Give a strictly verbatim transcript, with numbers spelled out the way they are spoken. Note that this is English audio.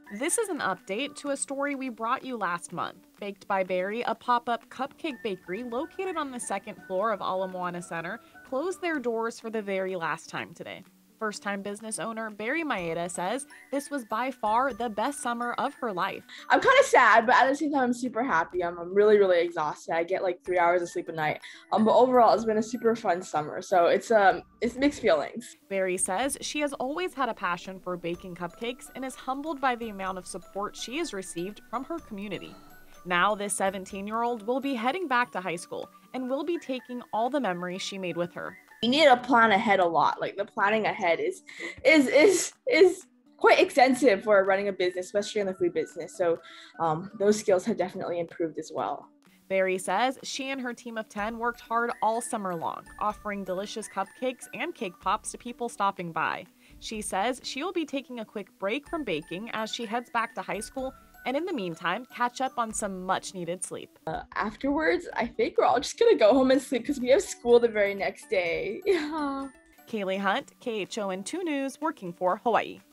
This is an update to a story we brought you last month. Baked by Beri, a pop-up cupcake bakery located on the second floor of Ala Moana Center, closed their doors for the very last time today. First-time business owner Beri Maeda says this was by far the best summer of her life. I'm kind of sad, but at the same time, I'm super happy. I'm, I'm really, really exhausted. I get like three hours of sleep a night. Um, but overall, it's been a super fun summer. So it's um, it's mixed feelings. Beri says she has always had a passion for baking cupcakes and is humbled by the amount of support she has received from her community. Now, this seventeen-year-old will be heading back to high school and will be taking all the memories she made with her. You need to plan ahead a lot. Like the planning ahead is is is is quite extensive for running a business, especially in the food business. So um, those skills have definitely improved as well. Beri says she and her team of ten worked hard all summer long, offering delicious cupcakes and cake pops to people stopping by. She says she will be taking a quick break from baking as she heads back to high school, and in the meantime, catch up on some much-needed sleep. Uh, afterwards, I think we're all just gonna go home and sleep because we have school the very next day. Yeah. Kaylee Hunt, K H O N two News, working for Hawaii.